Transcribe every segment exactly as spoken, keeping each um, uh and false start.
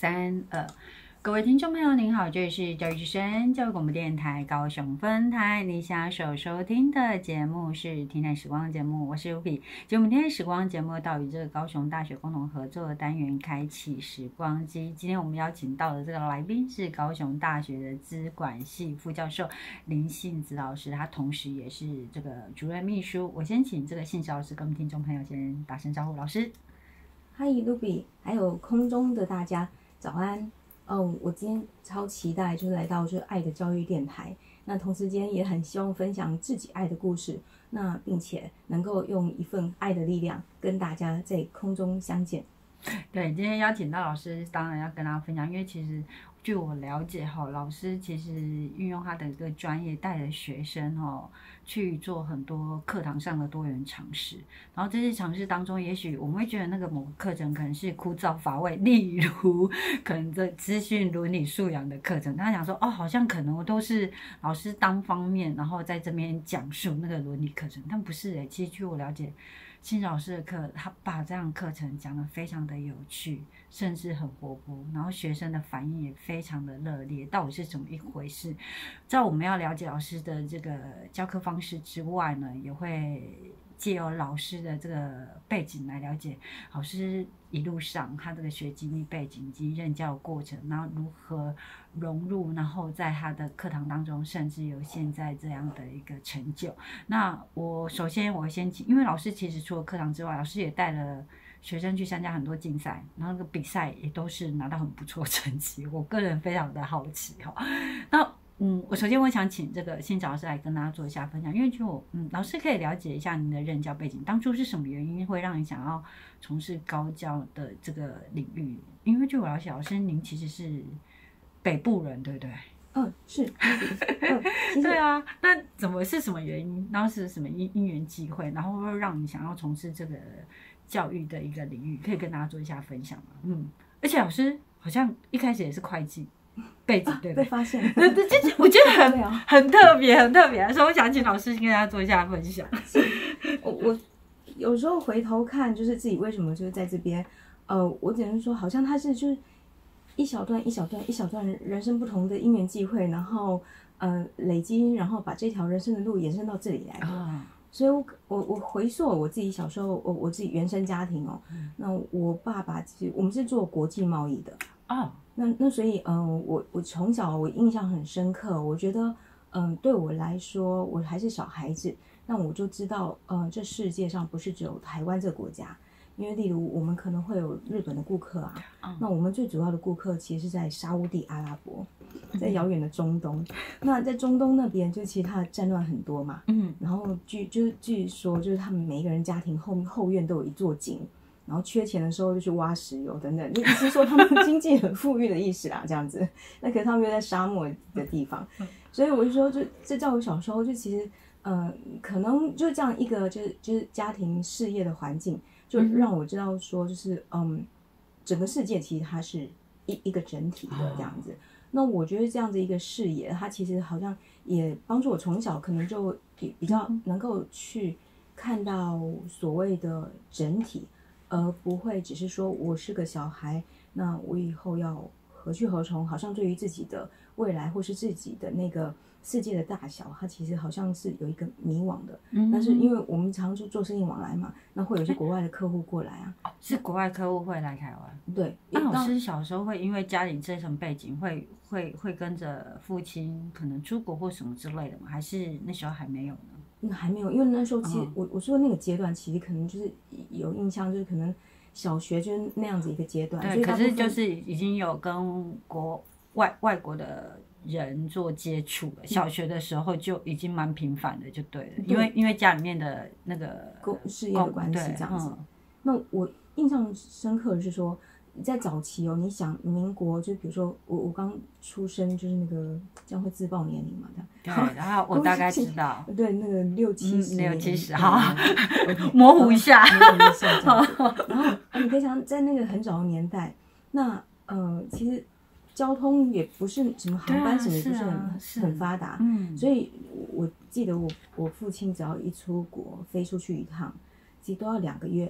三二，各位听众朋友，您好，这里是教育之声教育广播电台高雄分台，你想所收听的节目是《天台时光》节目，我是 Ruby。节目《天台时光》节目到与这个高雄大学共同合作的单元开启时光机。今天我们邀请到的这个来宾是高雄大学的资管系副教授林信子老师，他同时也是这个主任秘书。我先请这个信子老师跟我们听众朋友先打声招呼，老师。 嗨 Ruby， 还有空中的大家早安。哦，我今天超期待，就是来到这个爱的教育电台。那同时间也很希望分享自己爱的故事，那并且能够用一份爱的力量跟大家在空中相见。 对，今天邀请到老师，当然要跟大家分享，因为其实据我了解哈，老师其实运用他的一个专业，带着学生哦去做很多课堂上的多元尝试。然后这些尝试当中，也许我们会觉得那个某个课程可能是枯燥乏味，例如可能这资讯伦理素养的课程，他想说哦，好像可能都是老师单方面，然后在这边讲述那个伦理课程，但不是诶，其实据我了解。信老师的课，他把这样课程讲得非常的有趣，甚至很活泼，然后学生的反应也非常的热烈。到底是怎么一回事？在我们要了解老师的这个教课方式之外呢，也会借由老师的这个背景来了解老师一路上他这个学经历背景以及任教的过程，然后如何融入，然后在他的课堂当中，甚至有现在这样的一个成就。那我首先我先请，因为老师其实除了课堂之外，老师也带了学生去参加很多竞赛，然后那个比赛也都是拿到很不错成绩。我个人非常的好奇哈。那嗯，我首先我想请这个信子老师来跟大家做一下分享，因为就我嗯，老师可以了解一下您的任教背景，当初是什么原因会让你想要从事高教的这个领域？因为据我了解，老师您其实是北部人，对不对？ 嗯，是。嗯， 对啊，那怎么是什么原因？然后是什么因因缘际会，然后会让你想要从事这个教育的一个领域？可以跟大家做一下分享吗？嗯，而且老师好像一开始也是会计。背景对不对？ 被发现了， 对对，就是我觉得很很特别，很特别，所以我想请老师跟大家做一下分享。 我我有时候回头看，就是自己为什么就是在这边，呃，我只能说，好像他是就是一小段一小段一小段人生不同的因缘际会，然后呃累积，然后把这条人生的路延伸到这里来的。哦，所以我，我我回溯我自己小时候，我我自己原生家庭哦，嗯，那我爸爸其实我们是做国际贸易的哦。那那所以，嗯、呃，我我从小我印象很深刻，我觉得，嗯、呃，对我来说，我还是小孩子，那我就知道，嗯、呃，这世界上不是只有台湾这个国家，因为例如我们可能会有日本的顾客啊，嗯，那我们最主要的顾客其实是在沙烏地阿拉伯，在遥远的中东，那在中东那边就其实它的战乱很多嘛，嗯，然后据就是据说就是他们每一个人家庭后后院都有一座井。然后缺钱的时候就去挖石油等等，就意思说他们经济很富裕的意思啦，这样子。那可是他们又在沙漠的地方，所以我就说，就这在我小时候就其实，呃，可能就这样一个就是就是家庭事业的环境，就让我知道说，就是嗯，整个世界其实它是一一个整体的这样子。那我觉得这样子一个视野，它其实好像也帮助我从小可能就比比较能够去看到所谓的整体。而不会只是说我是个小孩，那我以后要何去何从？好像对于自己的未来或是自己的那个世界的大小，它其实好像是有一个迷惘的。嗯，但是因为我们常做做生意往来嘛，那会有些国外的客户过来啊。 哦，是国外客户会来台湾。 对， 那老师小时候会因为家里这层背景，会会会跟着父亲可能出国或什么之类的吗？还是那时候还没有呢？ 那还没有，因为那时候其实、嗯、我我说那个阶段，其实可能就是有印象，就是可能小学就是那样子一个阶段。 对，可是就是已经有跟国外外国的人做接触了。小学的时候就已经蛮频繁的，就对了，嗯、因为因为家里面的那个事业的关系这样子。嗯、那我印象深刻的是说。在早期哦，你想民国就比如说我我刚出生就是那个这样会自报年龄嘛？ 对，然后我大概知道， 对，那个六七十、 嗯，六七十，好，模糊一下， 模糊一下这样子。然后你可以想在那个很早的年代，那呃其实交通也不是什么航班什么也不是很、啊、很发达，嗯，所以我记得我我父亲只要一出国飞出去一趟，其实都要两个月。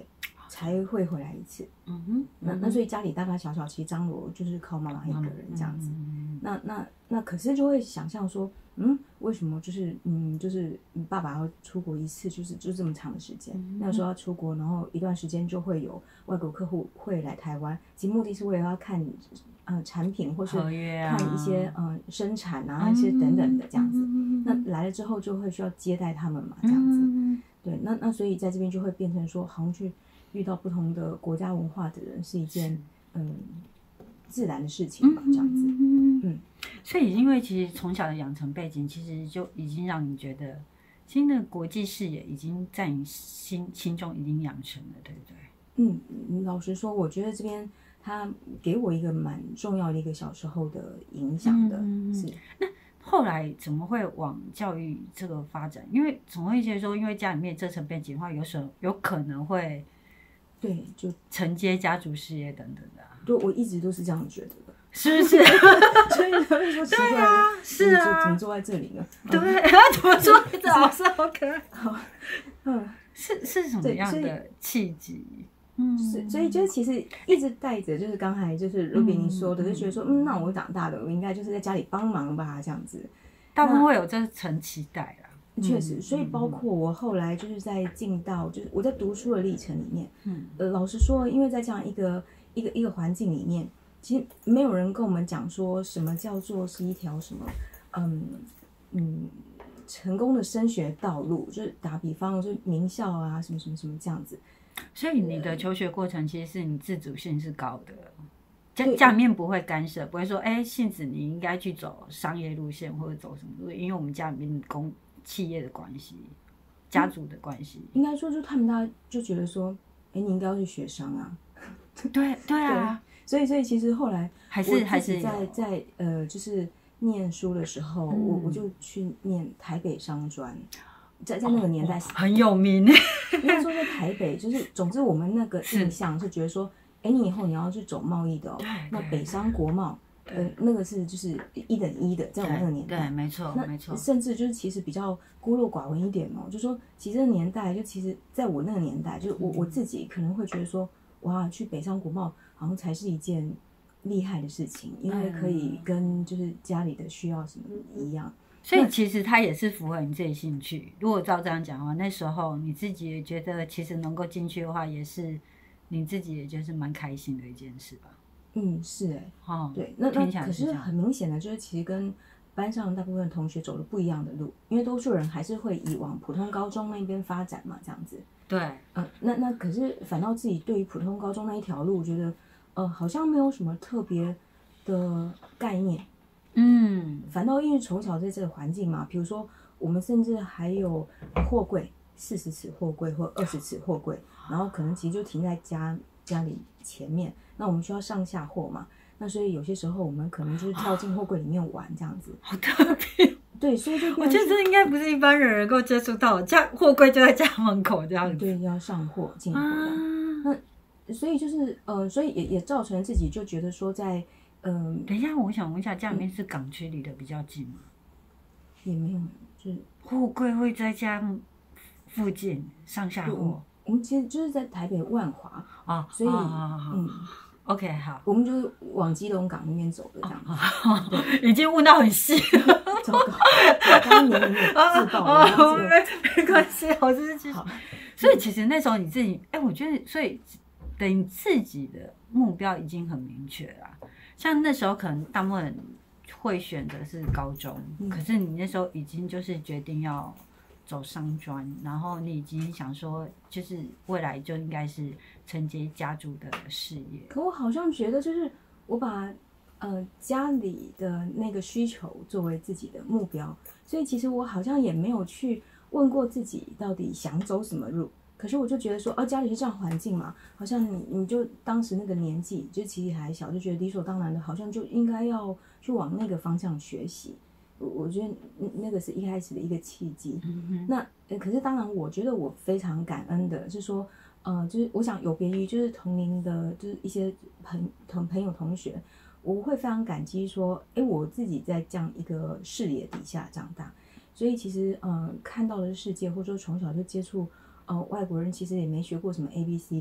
才会回来一次。 嗯哼， 那那所以家里大大小小其实张罗就是靠妈妈一个人这样子。 嗯、 那那那可是就会想象说，嗯，为什么就是嗯就是爸爸要出国一次，就是就这么长的时间，嗯、那时候要出国，然后一段时间就会有外国客户会来台湾，其实目的是为了要看呃产品或是看一些、啊、呃生产啊、嗯、一些等等的这样子。嗯、那来了之后就会需要接待他们嘛，这样子。嗯、对，那那所以在这边就会变成说，好像去遇到不同的国家文化的人是一件嗯自然的事情吧，这样子。嗯， 所以因为其实从小的养成背景，其实就已经让你觉得，其实那个国际视野已经在你心心中已经养成了，对不对？ 嗯，老实说，我觉得这边他给我一个蛮重要的一个小时候的影响的。嗯、是那后来怎么会往教育这个发展？因为总会觉得说，因为家里面这层背景的话，有时候有可能会对就承接家族事业等等的、啊。 对，我一直都是这样觉得的。 是不是？ 所以他会说奇怪， 对啊，是啊， 怎么坐在这里呢？ 对，怎么坐在这？老师好可爱。 好，嗯， 是是什么样的契机？ 嗯，是，所以就是其实一直带着，就是刚才就是 Ruby 你说的，就觉得说，嗯，那我长大了，我应该就是在家里帮忙吧，这样子。 大部分会有这层期待啦。 确实，所以包括我后来就是在进到，就是我在读书的历程里面，嗯，呃，老实说，因为在这样一个一个一个环境里面。其实没有人跟我们讲说什么叫做是一条什么，嗯嗯，成功的升学道路，就是打比方，就是名校啊，什么什么什么这样子。 所以你的求学过程其实是你自主性是高的，家家里面不会干涉，不会说，哎，杏子你应该去走商业路线或者走什么路，因为我们家里面公企业的关系，家族的关系。 应该说，就他们大家就觉得说，哎，你应该要去学商啊。 对对啊。 对所以，所以其实后来还是还是在在呃，就是念书的时候，嗯、我我就去念台北商专，在在那个年代、哦、 很有名。 那时候在台北，就是总之我们那个印象是觉得说，哎，你以后你要去走贸易的哦，那北商国贸，呃，那个是就是一等一的，在我们那个年代， 对，没错，没错。 甚至就是其实比较孤陋寡闻一点哦，就说其实那个年代，就其实在我那个年代，就我、嗯、我自己可能会觉得说，哇，去北商国贸。好像才是一件厉害的事情，因为可以跟就是家里的需要什么一样， 所以其实它也是符合你自己兴趣。如果照这样讲的话，那时候你自己也觉得其实能够进去的话，也是你自己也就是蛮开心的一件事吧。 嗯，是哎、欸，哦，对，那那可是很明显的就是其实跟班上大部分同学走了不一样的路，因为多数人还是会以往普通高中那边发展嘛，这样子。 对， 嗯、呃，那那可是反倒自己对于普通高中那一条路，我觉得。呃，好像没有什么特别的概念，嗯，反倒因为从小在这个环境嘛，比如说我们甚至还有货柜，四十尺货柜或二十尺货柜，然后可能其实就停在家家里前面，那我们需要上下货嘛，那所以有些时候我们可能就是跳进货柜里面玩这样子， 好特别。 对，所以就我觉得这应该不是一般人能够接触到，家货柜就在家门口这样子， 对，要上货进货的，啊、那。所以就是呃，所以也也造成自己就觉得说在，嗯、呃， 等一下，我想问一下，家里面是港区离得比较近吗？ 也没有，就是货柜会在家附近上下货。 我们其实就是在台北万华啊， 所以啊嗯 ，OK 好， 我们就是往基隆港那边走的这样子， 啊、已经问到很细了， 糟糕，刚刚年龄有自爆了， 啊、没没关系，我只是继续。所以其实那时候你自己，哎，我觉得所以。等于自己的目标已经很明确了，像那时候可能大部分人会选择是高中，嗯、可是你那时候已经就是决定要走商专，然后你已经想说，就是未来就应该是承接家族的事业。 可我好像觉得，就是我把呃家里的那个需求作为自己的目标，所以其实我好像也没有去问过自己到底想走什么路。可是我就觉得说，哦，家里是这样环境嘛，好像你你就当时那个年纪，就其实还小，就觉得理所当然的，好像就应该要去往那个方向学习。我我觉得那个是一开始的一个契机。嗯、那可是当然，我觉得我非常感恩的是说，呃，就是我想有别于就是同龄的，就是一些朋同朋友同学，我会非常感激说，哎，我自己在这样一个视野底下长大，所以其实呃看到的世界，或者说从小就接触。呃，外国人其实也没学过什么 A B C 的，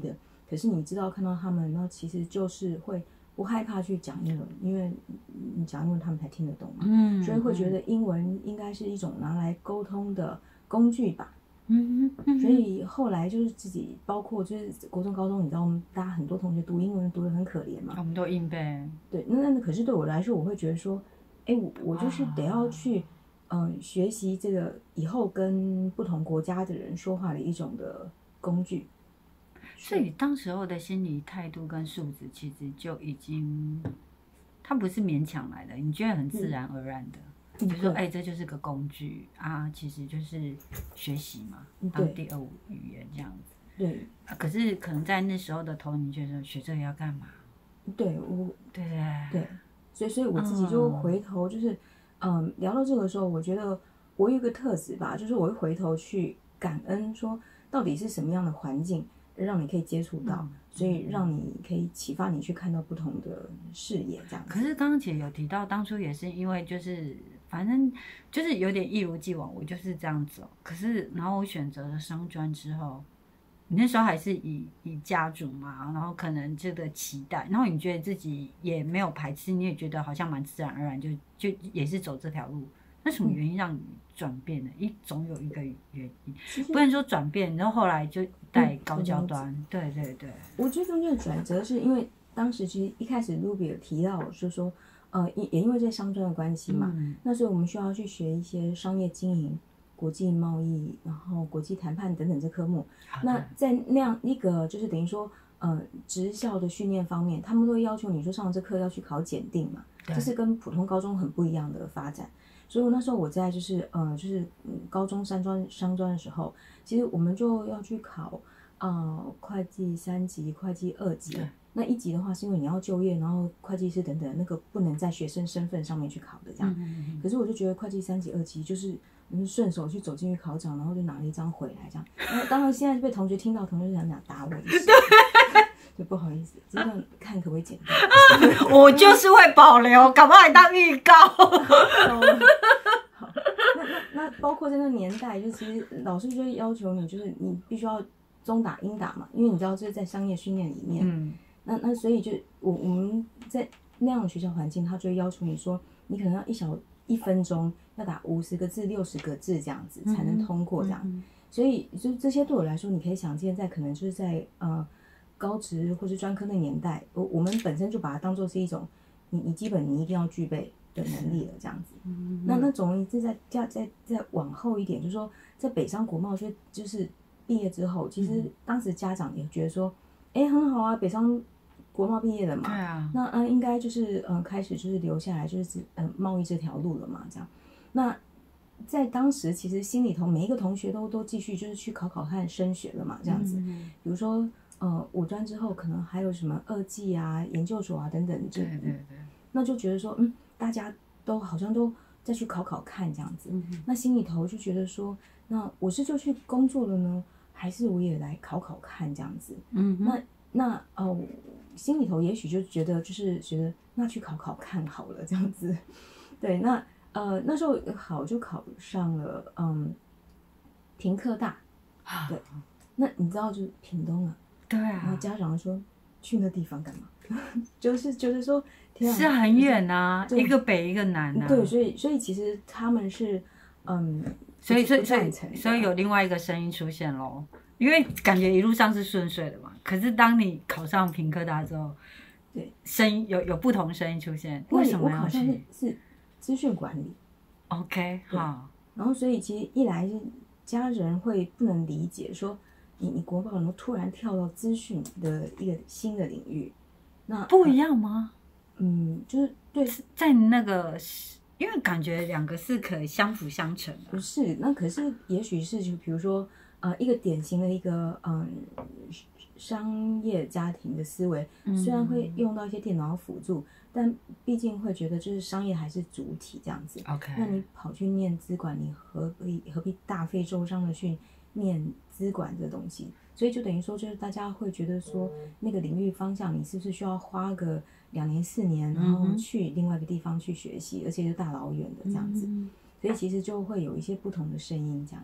可是你知道看到他们，那其实就是会不害怕去讲英文，因为你讲英文他们才听得懂嘛， 嗯， 所以会觉得英文应该是一种拿来沟通的工具吧。 嗯嗯， 所以后来就是自己，包括就是国中、高中，你知道，我们大家很多同学读英文读得很可怜嘛。 我们都硬背。 对，那那可是对我来说，我会觉得说，哎，我我就是得要去，嗯、呃，学习这个以后跟不同国家的人说话的一种的工具。 所以当时候的心理态度跟素质，其实就已经，它不是勉强来的，你觉得很自然而然的。嗯就说哎、欸，这就是个工具啊，其实就是学习嘛，当第二语言这样子。 对、 啊。可是可能在那时候的头，你觉得学这个要干嘛？ 对，我， 对对对，所以所以我自己就回头就是，嗯，嗯聊到这个时候，我觉得我有一个特质吧，就是我会回头去感恩，说到底是什么样的环境让你可以接触到，嗯、所以让你可以启发你去看到不同的视野这样子。 可是刚刚姐有提到，当初也是因为就是。反正就是有点一如既往，我就是这样走。可是，然后我选择了商专之后，你那时候还是以以家族嘛，然后可能这个期待，然后你觉得自己也没有排斥，你也觉得好像蛮自然而然，就就也是走这条路。那什么原因让你转变呢？一总有一个原因，不能说转变，然后后来就带高教端。嗯、对对对， 我觉得中间的转折是因为当时其实一开始 Ruby 有提到，就说。呃，也也因为这商专的关系嘛，嗯、那所以我们需要去学一些商业经营、国际贸易，然后国际谈判等等这科目。那在那样一个就是等于说，呃，职校的训练方面，他们都会要求你说上这课要去考检定嘛，这是跟普通高中很不一样的发展。所以我那时候我在就是呃就是高中三专商专的时候，其实我们就要去考呃会计三级、会计二级。那一级的话，是因为你要就业，然后会计师等等，那个不能在学生身份上面去考的这样。嗯嗯嗯可是我就觉得会计三级、二级就是嗯顺手去走进去考场，然后就拿了一张回来这样。然后当然现在就被同学听到，同學想想打我一下，就不好意思，这段看可不可以剪掉？ 我就是会保留，搞不好还当预告。 好，那那那包括在那年代，就其实老师就会要求你，就是你必须要中打英打嘛，因为你知道这是在商业训练里面。嗯那那所以就我我们在那样的学校环境，他就会要求你说，你可能要一小一分钟要打五十个字、六十个字这样子才能通过这样。嗯嗯、所以就这些对我来说，你可以想见，在可能就是在呃高职或是专科那年代，我我们本身就把它当做是一种你你基本你一定要具备的能力了这样子。嗯、那那总而言之，再再再再往后一点，就是说在北商国贸就就是毕业之后，其实当时家长也觉得说，哎、嗯，很好啊，北商。国贸毕业了嘛？ 对啊。 那嗯、呃，应该就是嗯、呃，开始就是留下来，就是嗯、呃，贸易这条路了嘛，这样。那在当时，其实心里头每一个同学都都继续就是去考考看升学了嘛，这样子。嗯、比如说呃，五专之后可能还有什么二技啊、研究所啊等等， 对对对。 那就觉得说，嗯，大家都好像都再去考考看这样子。嗯、那心里头就觉得说，那我是就去工作了呢，还是我也来考考看这样子？嗯，那那哦。心里头也许就觉得就是觉得那去考考看好了这样子，对，那呃那时候好就考上了嗯屏科大，对，那你知道就是屏东啊， 对啊， 然后家长说去那地方干嘛？就是觉得说天啊， 是很远啊，一个北一个南啊， 对，所以所以其实他们是嗯， 所以所以所以所以有另外一个声音出现咯。因为感觉一路上是顺遂的嘛，可是当你考上屏科大之后， 对， 声音有有不同声音出现，为什么要去？ 我考上是资讯管理 ，OK， 好。 然后所以其实一来是家人会不能理解说你你国贸然后突然跳到资讯的一个新的领域，那不一样吗？ 嗯，就是对， 在那个。因为感觉两个是可以相辅相成的。 不是，那可是也许是就比如说。呃，一个典型的一个嗯商业家庭的思维，虽然会用到一些电脑辅助，但毕竟会觉得就是商业还是主体这样子。 OK， 那你跑去念资管，你何必何必大费周章的去念资管这东西？所以就等于说，就是大家会觉得说，那个领域方向你是不是需要花个两年四年，然后去另外一个地方去学习，而且就大老远的这样子。所以其实就会有一些不同的声音这样子。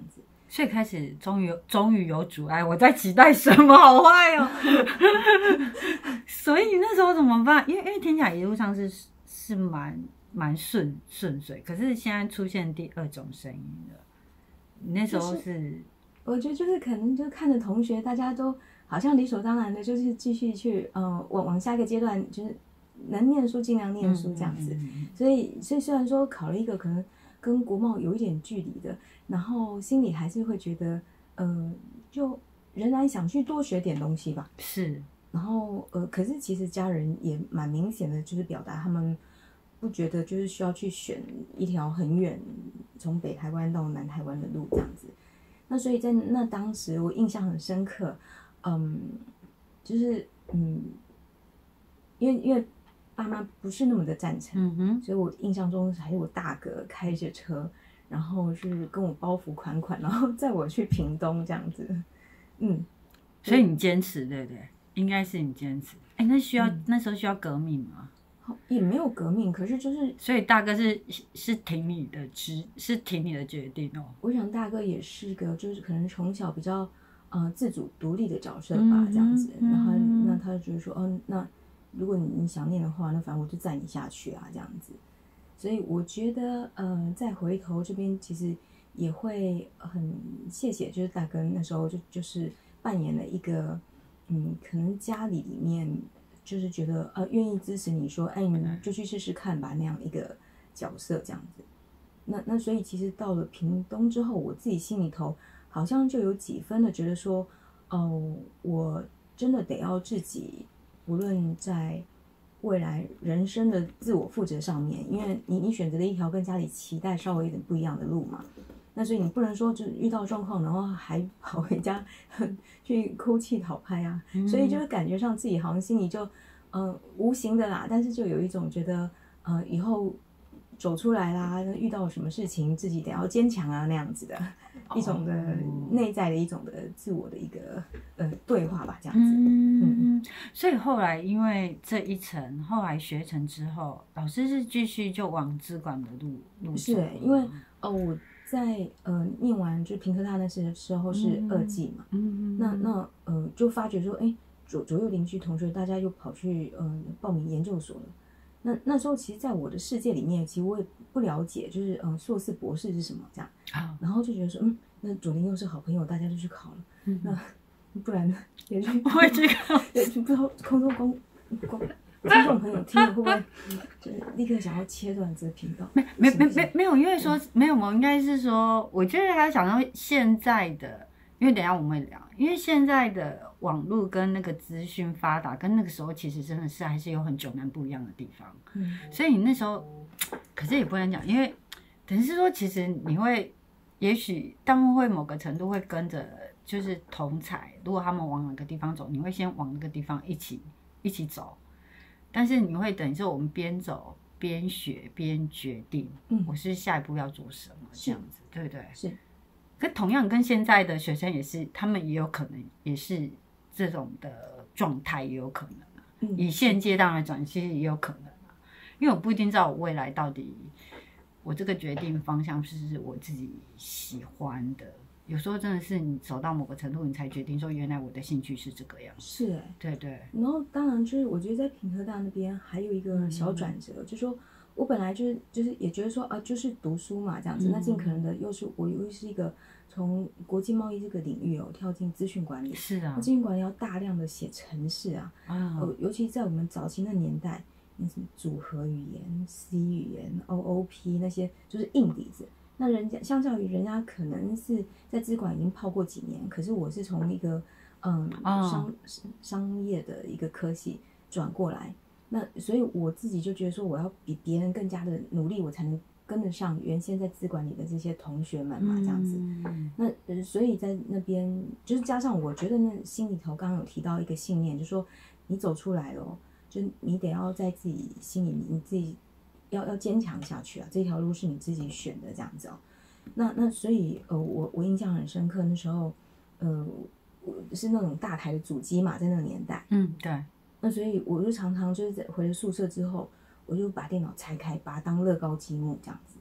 所以开始终于终于有阻碍，我在期待什么？好坏哦！所以那时候怎么办？因为因为听起来一路上是是蛮蛮顺顺遂，可是现在出现第二种声音了。你那时候是？就是我觉得就是可能就看着同学，大家都好像理所当然的，就是继续去呃往往下一个阶段，就是能念书尽量念书这样子。嗯嗯嗯、所以所以虽然说考了一个可能跟国贸有一点距离的，然后心里还是会觉得，呃，就仍然想去多学点东西吧。 是。 然后呃，可是其实家人也蛮明显的，就是表达他们不觉得就是需要去选一条很远从北台湾到南台湾的路这样子。那所以在那当时我印象很深刻，嗯，就是嗯，因为因为爸妈不是那么的赞成， 嗯哼， 所以我印象中还是我大哥开着车，然后是跟我包袱款款，然后载我去屏东这样子，嗯， 所以你坚持对不对？应该是你坚持。哎，那需要、嗯、那时候需要革命吗？ 也没有革命，可是就是， 所以大哥是是挺你的决，是挺你的决定哦。 我想大哥也是个，就是可能从小比较呃自主独立的角色吧，嗯、这样子。然后那他就觉得说，哦，那如果你你想念的话，那反正我就载你下去啊，这样子。所以我觉得，呃，再回头这边其实也会很谢谢，就是大哥那时候就就是扮演了一个，嗯，可能家里里面。就是觉得呃愿意支持你说，哎，你就去试试看吧，那样一个角色这样子。那那所以其实到了屏东之后，我自己心里头好像就有几分的觉得说，哦，我真的得要自己，无论在未来人生的自我负责上面，因为你你选择了一条跟家里期待稍微有点不一样的路嘛。那所以你不能说就遇到状况，然后还跑回家去哭泣讨拍啊，嗯、所以就是感觉上自己好像心里就，呃，无形的啦，但是就有一种觉得，呃，以后走出来啦，遇到什么事情自己得要坚强啊那样子的、哦、一种的内在的一种的自我的一个呃对话吧，这样子。 嗯，嗯所以后来因为这一层，后来学成之后，老师是继续就往资管的路路走。 是，因为哦我。在呃念完就屏科大那时时候是二技嘛，嗯嗯、那那呃就发觉说，哎，左左右邻居同学大家又跑去呃报名研究所了。那那时候其实，在我的世界里面，其实我也不了解，就是呃硕士博士是什么这样。啊、然后就觉得说，嗯，那左邻右舍好朋友，大家就去考了。嗯、那不然呢，也去我也去考， 也不知道空中公公。听众朋友听了会不会就是立刻想要切断这个频道？ 没没没没没有，因为说没有嘛，应该是说，我觉得他想到现在的，因为等一下我们会聊，因为现在的网络跟那个资讯发达，跟那个时候其实真的是还是有很迥然不一样的地方。嗯，所以你那时候，可是也不能讲，因为等于是说，其实你会，也许他们会某个程度会跟着，就是同才，如果他们往哪个地方走，你会先往那个地方一起一起走。但是你会等于说我们边走边学边决定，嗯，我是下一步要做什么这样子，对不对？ 是。 可同样跟现在的学生也是，他们也有可能也是这种的状态，也有可能啊。嗯、以现阶段来讲，其实也有可能啊，因为我不一定知道我未来到底我这个决定方向是不是我自己喜欢的。有时候真的是你走到某个程度，你才决定说，原来我的兴趣是这个样子。 是、欸， 对对。 然后当然就是，我觉得在屏科大那边还有一个小转折，嗯、就是说我本来就是就是也觉得说啊，就是读书嘛这样子，嗯、那尽可能的又是我又是一个从国际贸易这个领域哦跳进资讯管理。 是啊。 那资讯管理要大量的写程式啊，啊、呃，尤其在我们早期的年代，那什么组合语言、C 语言、O O P 那些就是硬底子。那人家相较于人家可能是在资管已经泡过几年，可是我是从一个嗯商、oh. 商业的一个科系转过来，那所以我自己就觉得说我要比别人更加的努力，我才能跟得上原先在资管里的这些同学们嘛，这样子。Mm. 那、呃、所以在那边就是加上我觉得那心里头刚刚有提到一个信念，就是说你走出来了，就你得要在自己心里你自己。要要坚强下去啊！这条路是你自己选的，这样子哦。那那所以呃，我我印象很深刻，那时候呃，是那种大台的主机嘛，在那个年代。 嗯，对。 那所以我就常常就是在回了宿舍之后，我就把电脑拆开，把它当乐高积木这样子。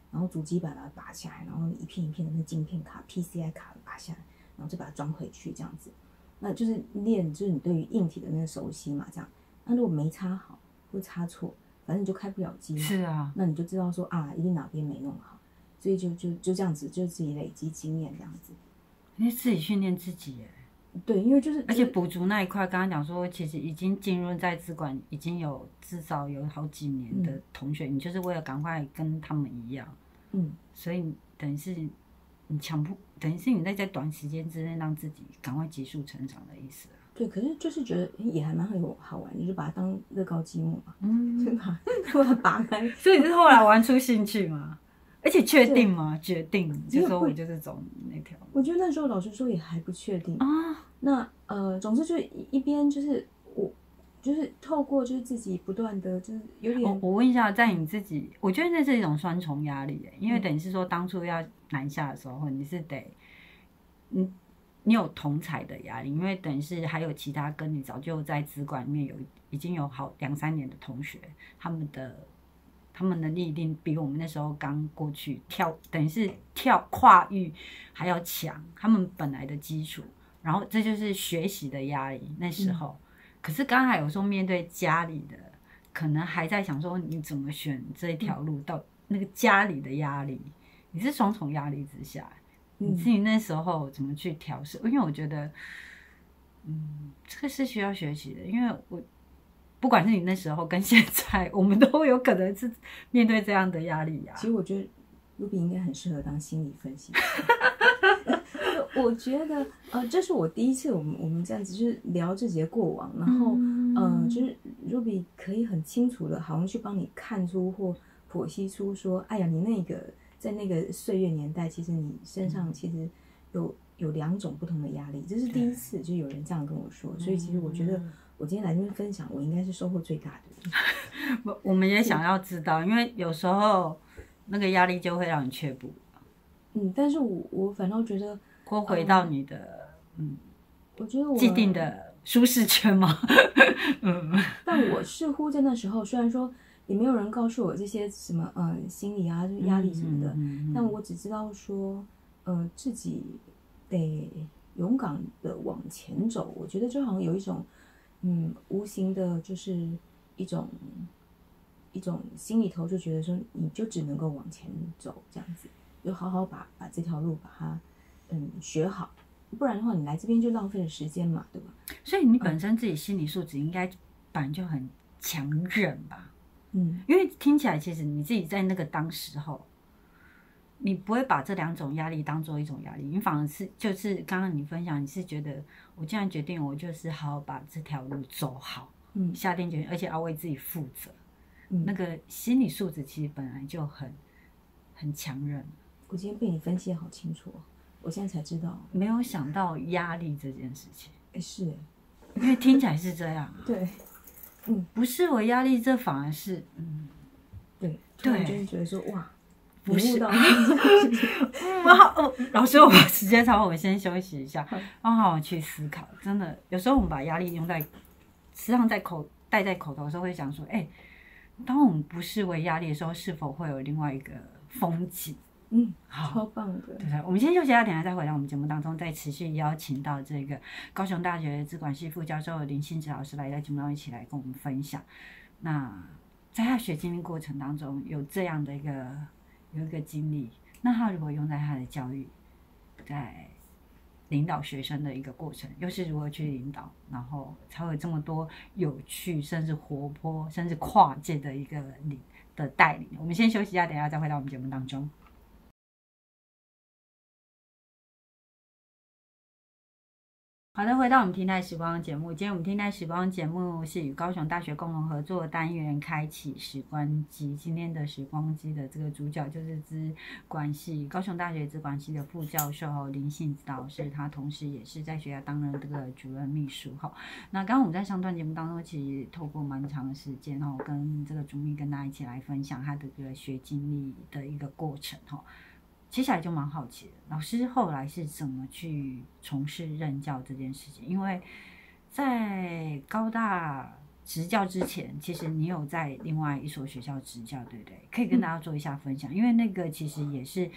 然后主机板把它拔下来，然后一片一片的那镜片卡 P C I 卡拔下来，然后再把它装回去这样子。那就是练，就是你对于硬体的那个熟悉嘛，这样。那如果没插好或插错，反正你就开不了机嘛。 是啊， 那你就知道说啊，一定哪边没弄好，所以就就就这样子，就自己累积经验这样子。 你自己训练自己耶。 对，因为就是而且补足那一块，刚刚讲说，其实已经进入在资管已经有至少有好几年的同学，嗯、你就是为了赶快跟他们一样， 嗯， 所以等于是你强迫，等于是你在在短时间之内让自己赶快急速成长的意思、啊。 对，可是就是觉得也还蛮很好玩，你就把它当乐高积木嘛，嗯，就把把它拔开。 所以是后来玩出兴趣嘛？而且确定吗？决定就说我就是走那条路。 我觉得那时候老实说也还不确定啊。 那呃，总之就一边就是我就是透过就是自己不断的就是有点。 我我问一下，在你自己，我觉得那是一种双重压力耶，因为等于是说当初要南下的时候，你是得，你你有同才的压力，因为等于是还有其他跟你早就在资管里面有已经有好两三年的同学，他们的。他们能力一定比我们那时候刚过去跳，等于是跳跨域还要强，他们本来的基础，然后这就是学习的压力。那时候，嗯、可是刚才有时候面对家里的，可能还在想说你怎么选这条路，到那个家里的压力，你是双重压力之下，你自己那时候怎么去调试？因为我觉得，嗯，这个是需要学习的，因为我。不管是你那时候跟现在，我们都有可能是面对这样的压力呀、啊。 其实我觉得 Ruby 应该很适合当心理分析师。我觉得呃，这是我第一次我们我们这样子就是聊自己的过往，然后嗯、呃，就是 Ruby 可以很清楚的，好像去帮你看出或剖析出说，哎呀，你那个在那个岁月年代，其实你身上其实有有两种不同的压力，这是第一次就有人这样跟我说，所以其实我觉得。我今天来这边分享，我应该是收获最大的。 我我们也想要知道，因为有时候那个压力就会让你却步。 嗯，但是我我反倒觉得， 或回到你的、嗯， 嗯，我觉得我既定的舒适圈吗？ 嗯，但我似乎在那时候，虽然说也没有人告诉我这些什么，嗯，心理啊、压力什么的，嗯嗯嗯、但我只知道说，嗯、呃，自己得勇敢的往前走。我觉得就好像有一种。嗯，无形的，就是一种一种心里头就觉得说，你就只能够往前走，这样子，就好好把把这条路把它嗯学好，不然的话，你来这边就浪费了时间嘛，对吧？ 所以你本身自己心理素质应该本来就很强韧吧？ 嗯， 因为听起来其实你自己在那个当时候，你不会把这两种压力当做一种压力，你反而是就是刚刚你分享，你是觉得我既然决定，我就是好好把这条路走好，嗯，下定决心，而且要为自己负责，嗯，那个心理素质其实本来就很很强韧。 我今天被你分析得好清楚，我现在才知道， 没有想到压力这件事情， 哎，是， 因为听起来是这样、啊， 对，嗯， 不是我压力，这反而是，嗯， 对，对，就是觉得说哇。 不是，嗯，好，哦，老师，我们时间长，我们先休息一下，让好好去思考。真的，有时候我们把压力用在，实际上在口带在口头的时候，会想说，哎、欸，当我们不视为压力的时候，是否会有另外一个风景？ 嗯，好，超棒的。 对对，我们先休息一下，等一下再回到我们节目当中，再持续邀请到这个高雄大学资管系副教授林信植老师来在节目当中一起来跟我们分享。那在他学经历过程当中，有这样的一个。有一个经历，那他如何用在他的教育，在领导学生的一个过程，又是如何去领导，然后才会有这么多有趣，甚至活泼，甚至跨界的一个领的带领。我们先休息一下，等一下再回到我们节目当中。好的，回到我们听台时光节目。今天我们听台时光节目是与高雄大学共同合作单元开启时光机。今天的时光机的这个主角就是资管系高雄大学资管系的副教授林信植老师，他同时也是在学校担任这个主任秘书。那刚刚我们在上段节目当中，其实透过蛮长的时间哦，跟这个主秘跟大家一起来分享他的这个学经历的一个过程哈。接下来就蛮好奇的，老师后来是怎么去从事任教这件事情？因为在高大执教之前，其实你有在另外一所学校执教，对不对？可以跟大家做一下分享，因为那个其实也是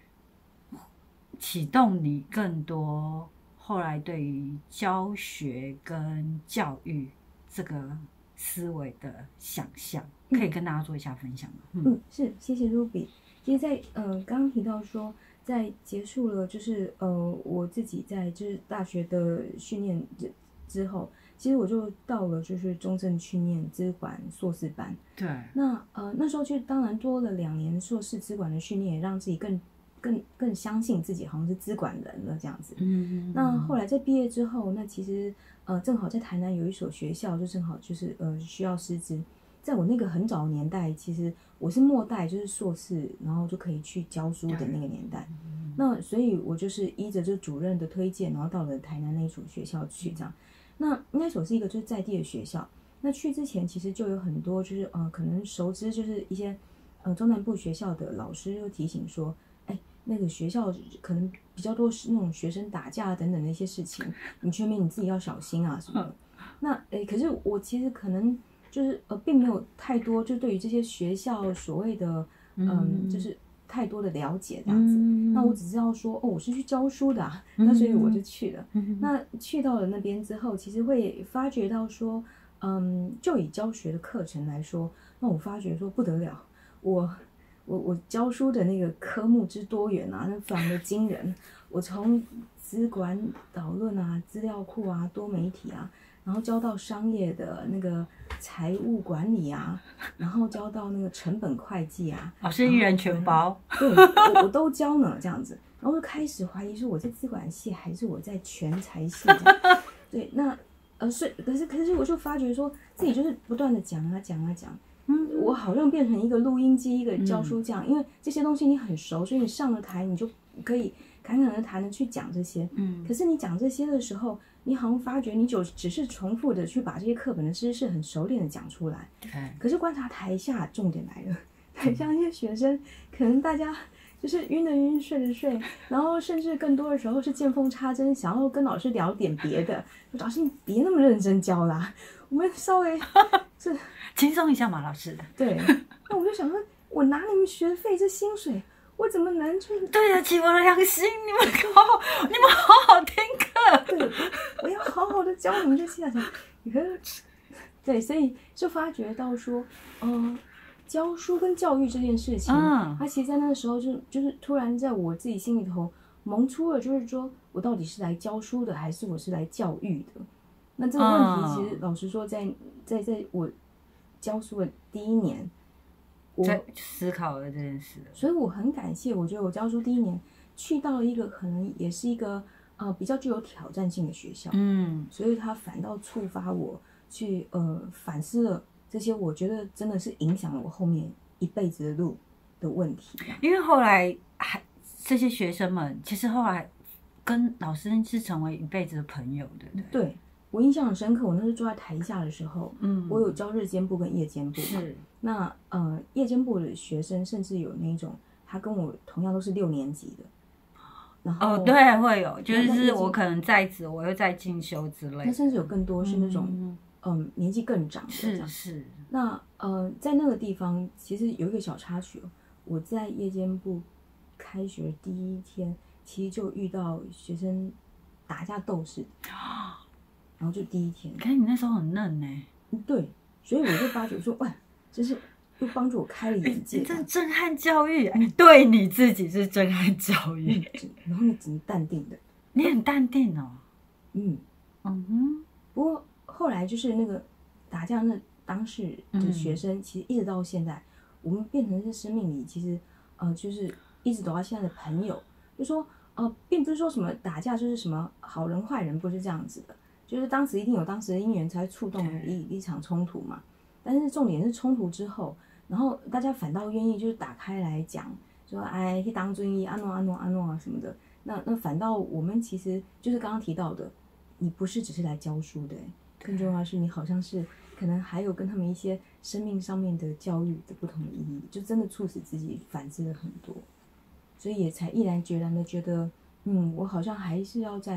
启动你更多后来对于教学跟教育这个思维的想象，可以跟大家做一下分享吗？ 嗯，嗯是，谢谢 Ruby。其实在，在呃刚刚提到说，在结束了就是呃我自己在就是大学的训练之之后，其实我就到了就是中正去念资管硕士班。 对。 那呃那时候就当然多了两年硕士资管的训练，也让自己更更更相信自己好像是资管人了这样子。 嗯。 那后来在毕业之后，那其实呃正好在台南有一所学校，就正好就是呃需要师资。在我那个很早的年代，其实我是末代，就是硕士，然后就可以去教书的那个年代。那所以我就是依着这主任的推荐，然后到了台南那一所学校去这样。那那所是一个就是在地的学校。那去之前其实就有很多就是呃可能熟知就是一些呃中南部学校的老师就提醒说，哎，那个学校可能比较多是那种学生打架等等的一些事情，你全民你自己要小心啊什么的。那哎，可是我其实可能。就是呃，并没有太多，就对于这些学校所谓的嗯，就是太多的了解这样子。嗯、那我只知道说，哦，我是去教书的、啊，那所以我就去了。嗯、那去到了那边之后，其实会发觉到说，嗯，就以教学的课程来说，那我发觉说不得了，我我我教书的那个科目之多元啊，那非常的惊人。我从资管导论啊、资料库啊、多媒体啊。然后教到商业的那个财务管理啊，然后教到那个成本会计啊， 老师一人全包， 对，我我都教呢这样子，然后就开始怀疑说我在资管系还是我在全财系这样，对，那呃是可是可是我就发觉说自己就是不断的讲啊讲啊讲，嗯，我好像变成一个录音机一个教书匠，嗯、因为这些东西你很熟，所以你上了台你就可以侃侃而谈的去讲这些，嗯，可是你讲这些的时候。你好像发觉你就只是重复的去把这些课本的知识很熟练的讲出来， 对。 可是观察台下，重点来了，台下那些学生，可能大家就是晕的晕，睡的睡，然后甚至更多的时候是见缝插针，想要跟老师聊点别的。老师你别那么认真教啦，我们稍微这轻松一下嘛，老师。 对，那我就想说，我拿你们学费这薪水。我怎么能去对得起我的良心？你们好好，你们好好听课。 对，我要好好的教你们这些啊！可是，对，所以就发觉到说，呃，教书跟教育这件事情，嗯，它其实在那个时候就就是突然在我自己心里头萌出了，就是说我到底是来教书的，还是我是来教育的？那这个问题，其实老实说在，在在在我教书的第一年。 在思考了这件事， 所以我很感谢。我觉得我教书第一年去到了一个可能也是一个呃比较具有挑战性的学校，嗯，所以它反倒触发我去呃反思了这些，我觉得真的是影响了我后面一辈子的路的问题。 因为后来还这些学生们其实后来跟老师是成为一辈子的朋友，对不对？ 对。我印象很深刻，我那时候坐在台下的时候，嗯，我有教日间部跟夜间部， 是。 那呃，夜间部的学生甚至有那种，他跟我同样都是六年级的，然后哦，对，会有，就是我可能在职，我又在进修之类的， 那甚至有更多是那种，嗯、呃，年纪更长的， 是是。 那呃，在那个地方其实有一个小插曲，我在夜间部开学第一天，其实就遇到学生打架斗士。然后就第一天， 可是你那时候很嫩呢、欸。 对，所以我就发觉说，哇，真是又帮助我开了眼界。 这震撼教育，哎、嗯，对你自己是震撼教育。 嗯、然后你只能淡定的， 你很淡定哦。 嗯嗯哼。不过后来就是那个打架那当事的学生，嗯、其实一直到现在，我们变成是生命里其实呃就是一直走到现在的朋友，就说呃，并不是说什么打架就是什么好人坏人，不是这样子的。就是当时一定有当时的因缘才触动了一一场冲突嘛，但是重点是冲突之后，然后大家反倒愿意就是打开来讲，说哎去当尊意安诺安诺安诺啊什么的，那那反倒我们其实就是刚刚提到的，你不是只是来教书的，更重要的是你好像是可能还有跟他们一些生命上面的教育的不同的意义，就真的促使自己反思了很多，所以也才毅然决然的觉得，嗯，我好像还是要在。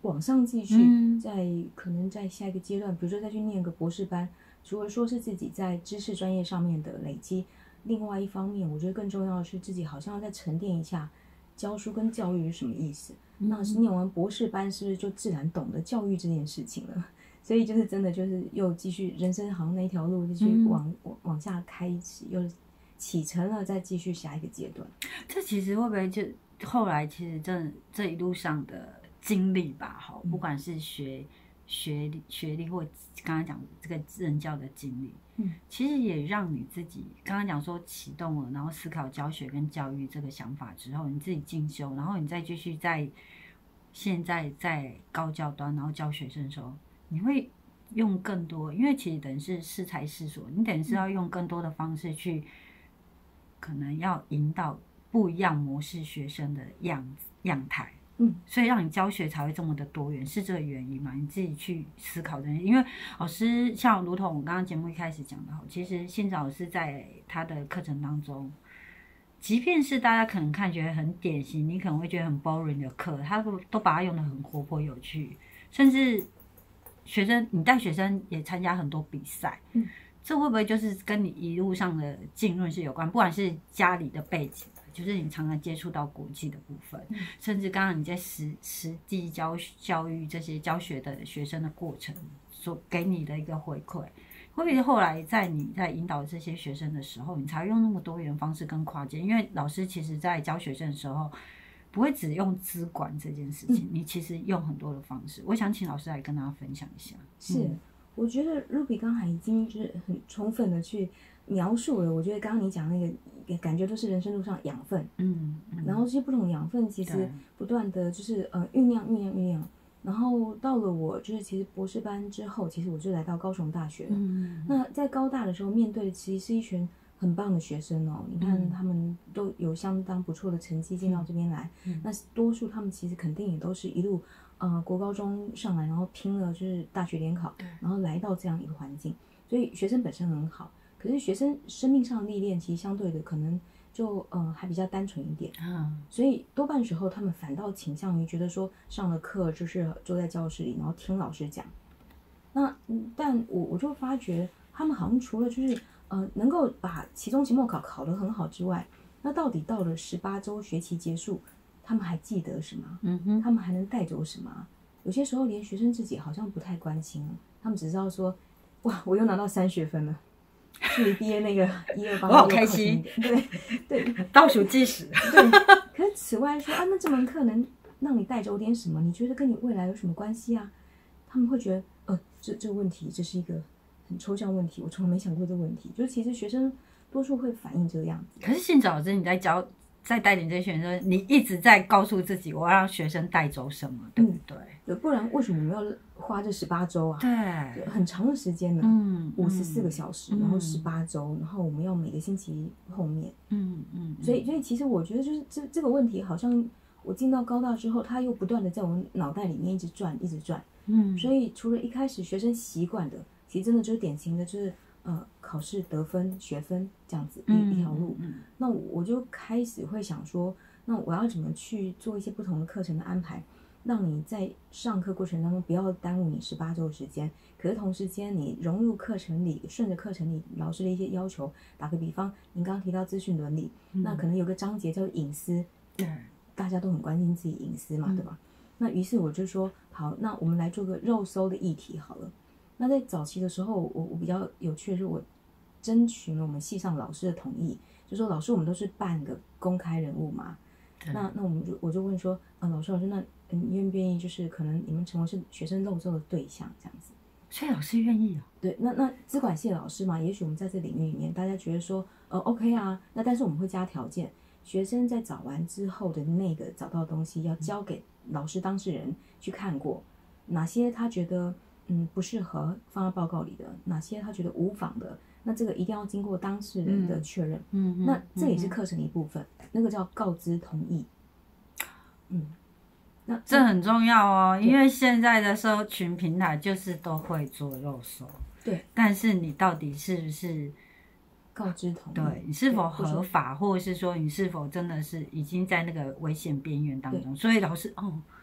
往上继续， 嗯在可能在下一个阶段，比如说再去念个博士班，除了说是自己在知识专业上面的累积，另外一方面，我觉得更重要的是自己好像要再沉淀一下教书跟教育是什么意思。 嗯那是念完博士班，是不是就自然懂得教育这件事情了？所以就是真的就是又继续人生好像那一条路继续往、 嗯、 往往下开启，又启程了，再继续下一个阶段。 这其实会不会就后来其实这这一路上的经历吧，哈，不管是学学历学历或刚刚讲这个任教的经历， 嗯， 其实也让你自己刚刚讲说启动了，然后思考教学跟教育这个想法之后，你自己进修，然后你再继续在现在在高教端，然后教学生的时候，你会用更多，因为其实等于是适才适所，你等于是要用更多的方式去，可能要引导不一样模式学生的样子样态。 嗯， 所以让你教学才会这么的多元，是这个原因嘛？你自己去思考这些，因为老师像如同我刚刚节目一开始讲的，其实信早老师在他的课程当中，即便是大家可能看觉得很典型，你可能会觉得很 boring 的课，他都都把它用得很活泼有趣，甚至学生你带学生也参加很多比赛， 嗯， 这会不会就是跟你一路上的浸润是有关？不管是家里的背景。就是你常常接触到国际的部分， 嗯、 甚至刚刚你在实实际教教育这些教学的学生的过程所给你的一个回馈，会不会后来在你在引导这些学生的时候，你才用那么多元方式跟跨界？因为老师其实在教学生的时候，不会只用资管这件事情，嗯、你其实用很多的方式。我想请老师来跟大家分享一下。 是，嗯、我觉得 Ruby 刚才已经就是很充分的去描述了，我觉得刚刚你讲那个。感觉都是人生路上养分， 嗯，嗯然后这些不同的养分其实不断的就是呃酝酿酝酿酝酿，然后到了我就是其实博士班之后，其实我就来到高雄大学了。 嗯， 那在高大的时候，面对的其实是一群很棒的学生哦，你看他们都有相当不错的成绩进到这边来， 嗯、 那多数他们其实肯定也都是一路呃国高中上来，然后拼了就是大学联考，然后来到这样一个环境，所以学生本身很好。可是学生生命上的历练，其实相对的可能就呃还比较单纯一点， 嗯， 所以多半时候他们反倒倾向于觉得说上了课就是坐在教室里，然后听老师讲。那但我我就发觉他们好像除了就是呃能够把期中、期末考考得很好之外，那到底到了十八周学期结束，他们还记得什么？ 嗯哼， 他们还能带走什么？有些时候连学生自己好像不太关心，他们只知道说，哇，我又拿到三学分了。距离毕业那个一二八， 我好开心， 对对， 倒数计时。 对，可是此外说啊，那这门课能让你带走点什么？你觉得跟你未来有什么关系啊？他们会觉得，呃，这这个问题，这是一个很抽象问题，我从来没想过这个问题。就是其实学生多数会反映这个样子。 可是信早老师你在教。在带领这些学生，你一直在告诉自己，我要让学生带走什么，对不对？ 对，不然为什么我们要花这十八周啊？ 对， 很长的时间呢， 嗯， 五十四个小时， 嗯、 然后十八周，然后我们要每个星期碰面， 嗯嗯， 所以所以其实我觉得就是这这个问题，好像我进到高大之后，它又不断的在我脑袋里面一直转，一直转， 嗯， 所以除了一开始学生习惯的，其实真的就是典型的，就是。呃，考试得分、学分这样子一、嗯、一条路， 嗯、 那我就开始会想说，那我要怎么去做一些不同的课程的安排，让你在上课过程当中不要耽误你十八周的时间，可是同时间你融入课程里，顺着课程里老师的一些要求，打个比方，您刚刚提到资讯伦理，嗯、那可能有个章节叫隐私， 对， 大家都很关心自己隐私嘛，嗯、对吧？那于是我就说，好，那我们来做个肉搜的议题好了。那在早期的时候，我我比较有趣的是，我征询了我们系上老师的同意，就说老师，我们都是半个公开人物嘛，那那我们就我就问说，嗯、呃，老师老师，那你愿不愿意就是可能你们成为是学生漏搜的对象这样子？ 所以老师愿意啊？ 对，那那资管系的老师嘛，也许我们在这领域里面，大家觉得说，呃 ，OK 啊，那但是我们会加条件，学生在找完之后的那个找到的东西要交给老师当事人去看过，哪些他觉得。嗯，不适合放在报告里的，哪些他觉得无妨的，那这个一定要经过当事人的确认。 嗯，嗯那这也是课程的一部分，嗯、那个叫告知同意。嗯，那这很重要哦，因为现在的社群平台就是都会做肉搜。 对， 但是你到底是不是告知同意？ 对，你是否合法，或者是说你是否真的是已经在那个危险边缘当中？所以老师哦。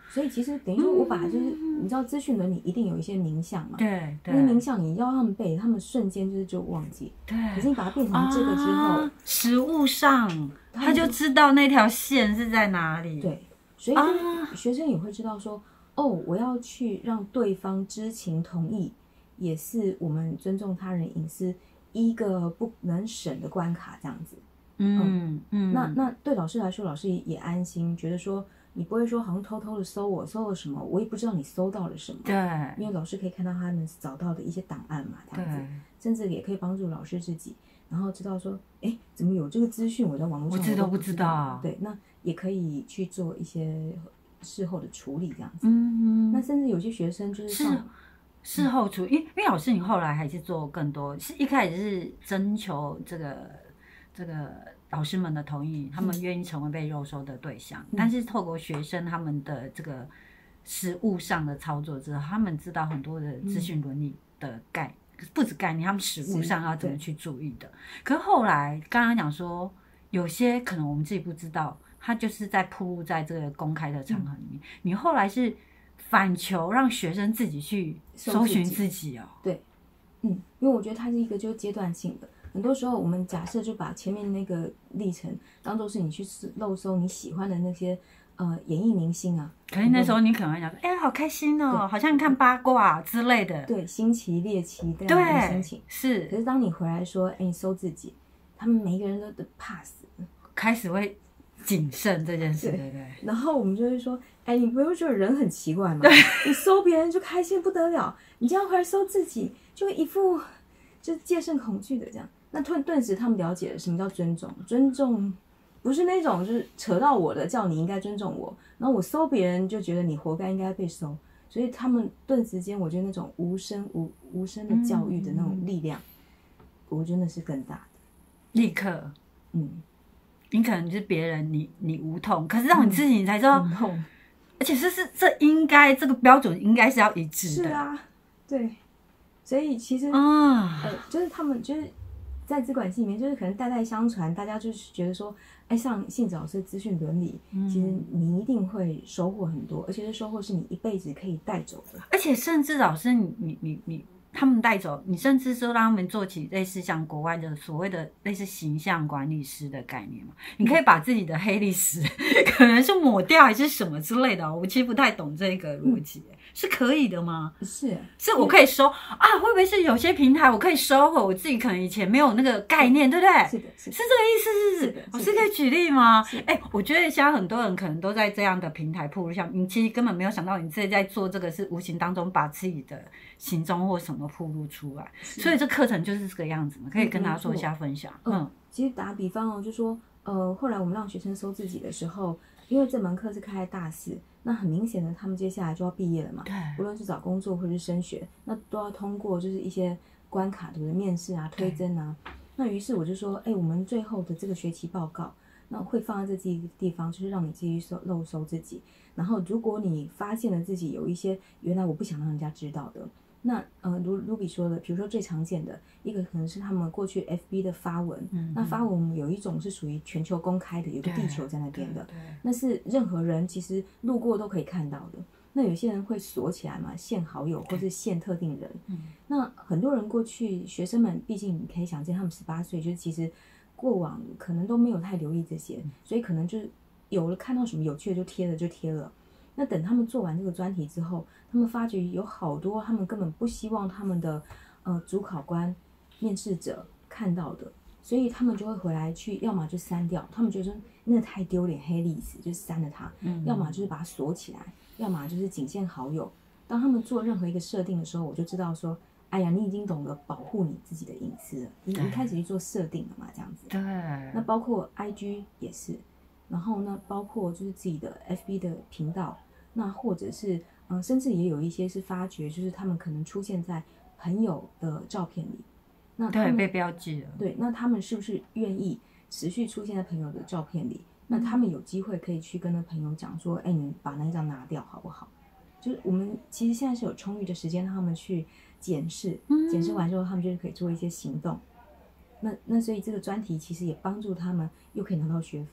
所以其实等于说我把就是、嗯、你知道资讯伦理一定有一些名相嘛， 对对， 因为名相你要他们背，他们瞬间就是就忘记。 对， 可是你把它变成这个之后， 啊、实物上他就知道那条线是在哪里。 对，所以就学生也会知道说，啊、哦，我要去让对方知情同意，也是我们尊重他人隐私一个不能省的关卡，这样子。 嗯嗯， 那那对老师来说，老师也安心，觉得说你不会说好像偷偷的搜我搜了什么，我也不知道你搜到了什么。 对， 因为老师可以看到他们找到的一些档案嘛，这样子，甚至也可以帮助老师自己，然后知道说，哎，怎么有这个资讯，我在网络上我自己都不知道。 对，那也可以去做一些事后的处理，这样子。 嗯， 那甚至有些学生就是是事后处理，因为因为老师你后来还是做更多，是一开始是征求这个。这个老师们的同意，他们愿意成为被肉收的对象，嗯、但是透过学生他们的这个实务上的操作之后，他们知道很多的资讯伦理的概，嗯、不止概念，他们实务上要怎么去注意的。可是后来刚刚讲说，有些可能我们自己不知道，他就是在暴露在这个公开的场合里面。嗯、你后来是反求让学生自己去搜寻自己哦。 对，嗯，因为我觉得它是一个就是阶段性的。很多时候，我们假设就把前面那个历程当做是你去漏搜你喜欢的那些呃演艺明星啊。 可是那时候你可能会想说，哎、欸，好开心哦，好像看八卦之类的。 对，新奇猎奇这样的心情是。 可是当你回来说，哎、欸，你搜自己，他们每一个人都怕死， 开始会谨慎这件事，对不对？ 然后我们就会说，哎、欸，你不会觉得人很奇怪吗？你搜别人就开心不得了，你这样回来搜自己，就一副就是戒慎恐惧的这样。那顿顿时他们了解了什么叫尊重，尊重不是那种就是扯到我的叫你应该尊重我，然后我搜别人就觉得你活该应该被搜，所以他们顿时间我觉得那种无声无无声的教育的那种力量，嗯、我觉得那是更大的。 立刻， 嗯， 你可能就是别人你你无痛，可是让你自己你才知道， 无痛， 而且这是这应该这个标准应该是要一致的。 是啊，对，所以其实啊， 呃，就是他们就是。在资管系里面，就是可能代代相传，大家就是觉得说，哎，上杏子老师的资讯伦理，嗯、其实你一定会收获很多，而且这收获是你一辈子可以带走的。 而且甚至老师你，你你你他们带走，你甚至说让他们做起类似像国外的所谓的类似形象管理师的概念嘛？你可以把自己的黑历史可能是抹掉还是什么之类的，我其实不太懂这个逻辑。嗯是可以的吗？ 是， 是我可以收啊？会不会是有些平台我可以收回？我自己可能以前没有那个概念，对不对？ 是的，是是这个意思，是是。我是可以举例吗？哎、欸，我觉得现在很多人可能都在这样的平台铺路上，你其实根本没有想到你自己在做这个，是无形当中把自己的行踪或什么铺路出来。所以这课程就是这个样子嘛，可以跟大家做一下分享。 嗯，嗯其实打比方哦，就说呃，后来我们让学生搜自己的时候，因为这门课是开在大四。那很明显的，他们接下来就要毕业了嘛，无论是找工作或者是升学，那都要通过就是一些关卡，对不对？面试啊、推甄啊。那于是我就说，哎，我们最后的这个学期报告，那会放在这几个地方，就是让你继续搜漏搜自己。然后，如果你发现了自己有一些原来我不想让人家知道的，那呃，如卢比说的，比如说最常见的一个可能是他们过去 F B 的发文，嗯、那发文有一种是属于全球公开的，有个地球在那边的，那是任何人其实路过都可以看到的。那有些人会锁起来嘛，限好友或是限特定人。那很多人过去学生们，毕竟你可以想见，他们十八岁，就是其实过往可能都没有太留意这些，所以可能就是有了看到什么有趣的就贴了就贴了。那等他们做完这个专题之后，他们发觉有好多他们根本不希望他们的呃主考官、面试者看到的，所以他们就会回来去，要么就删掉，他们觉得说那个太丢脸，黑历史就删了它；嗯、要么就是把它锁起来，要么就是仅限好友。当他们做任何一个设定的时候，我就知道说，哎呀，你已经懂得保护你自己的隐私了，你你开始去做设定了嘛，这样子。 对。 那包括 I G 也是，然后呢，包括就是自己的 F B 的频道。那或者是嗯，甚至也有一些是发觉，就是他们可能出现在朋友的照片里，那他们对被标记了。 对，那他们是不是愿意持续出现在朋友的照片里？那他们有机会可以去跟那朋友讲说，哎，你把那张拿掉好不好？就是我们其实现在是有充裕的时间让他们去检视，检视完之后，他们就是可以做一些行动。那那所以这个专题其实也帮助他们，又可以拿到学分。